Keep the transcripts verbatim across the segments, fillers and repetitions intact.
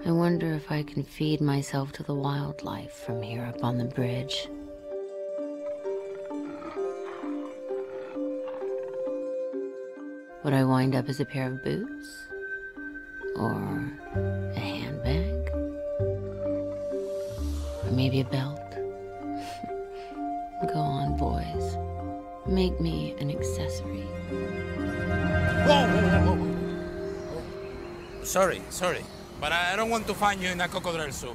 I wonder if I can feed myself to the wildlife from here up on the bridge. Would I wind up as a pair of boots? Or a handbag? Or maybe a belt? Go on, boys. Make me an accessory. Whoa, whoa, whoa, whoa. Sorry, sorry, but I don't want to find you in a crocodile soup.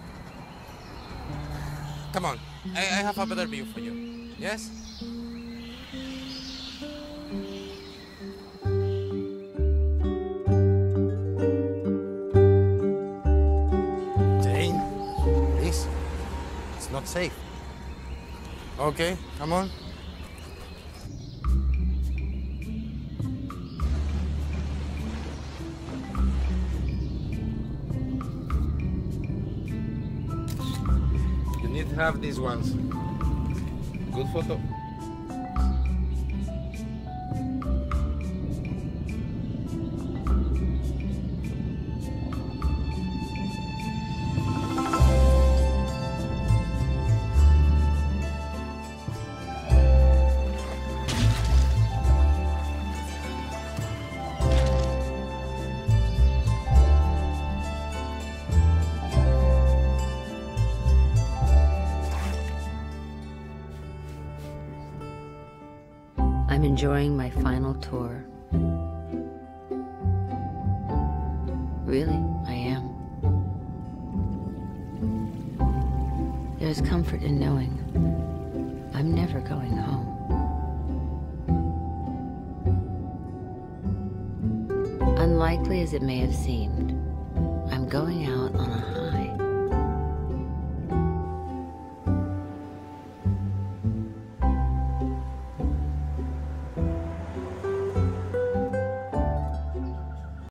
Come on, I, I have a better view for you. Yes? Jane, please. It's not safe. Okay, come on. You need to have these ones. Good photo. I'm enjoying my final tour. Really, I am. There's comfort in knowing I'm never going home. Unlikely as it may have seemed, I'm going out on a